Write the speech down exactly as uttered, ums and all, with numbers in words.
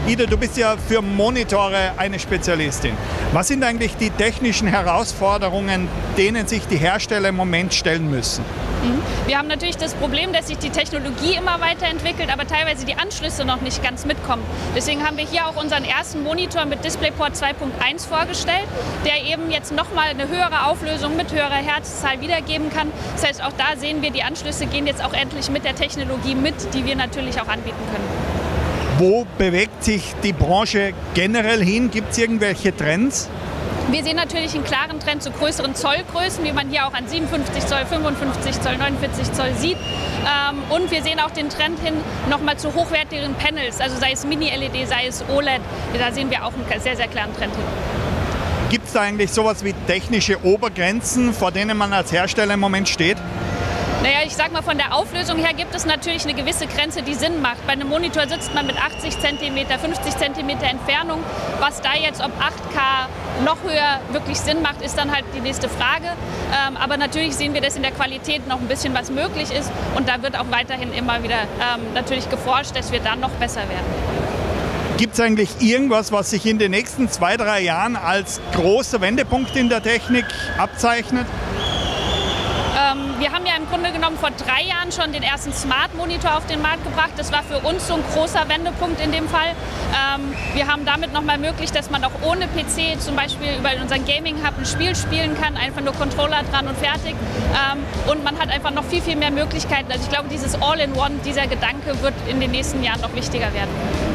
Ida, du bist ja für Monitore eine Spezialistin. Was sind eigentlich die technischen Herausforderungen, denen sich die Hersteller im Moment stellen müssen? Wir haben natürlich das Problem, dass sich die Technologie immer weiterentwickelt, aber teilweise die Anschlüsse noch nicht ganz mitkommen. Deswegen haben wir hier auch unseren ersten Monitor mit DisplayPort zwei Punkt eins vorgestellt, der eben jetzt nochmal eine höhere Auflösung mit höherer Herzzahl wiedergeben kann. Das heißt, auch da sehen wir, die Anschlüsse gehen jetzt auch endlich mit der Technologie mit, die wir natürlich auch anbieten können. Wo bewegt sich die Branche generell hin? Gibt es irgendwelche Trends? Wir sehen natürlich einen klaren Trend zu größeren Zollgrößen, wie man hier auch an siebenundfünfzig Zoll, fünfundfünfzig Zoll, neunundvierzig Zoll sieht. Und wir sehen auch den Trend hin nochmal zu hochwertigeren Panels, also sei es Mini-L E D, sei es O L E D. Da sehen wir auch einen sehr, sehr klaren Trend hin. Gibt es da eigentlich sowas wie technische Obergrenzen, vor denen man als Hersteller im Moment steht? Naja, ich sag mal, von der Auflösung her gibt es natürlich eine gewisse Grenze, die Sinn macht. Bei einem Monitor sitzt man mit achtzig Zentimeter, fünfzig Zentimeter Entfernung. Was da jetzt, ob acht K noch höher wirklich Sinn macht, ist dann halt die nächste Frage. Ähm, aber natürlich sehen wir, dass in der Qualität noch ein bisschen was möglich ist. Und da wird auch weiterhin immer wieder ähm, natürlich geforscht, dass wir dann noch besser werden. Gibt es eigentlich irgendwas, was sich in den nächsten zwei, drei Jahren als großer Wendepunkt in der Technik abzeichnet? Wir haben ja im Grunde genommen vor drei Jahren schon den ersten Smart-Monitor auf den Markt gebracht. Das war für uns so ein großer Wendepunkt in dem Fall. Wir haben damit nochmal möglich, dass man auch ohne P C zum Beispiel über unseren Gaming-Hub ein Spiel spielen kann, einfach nur Controller dran und fertig. Und man hat einfach noch viel, viel mehr Möglichkeiten. Also ich glaube, dieses All-in-One, dieser Gedanke wird in den nächsten Jahren noch wichtiger werden.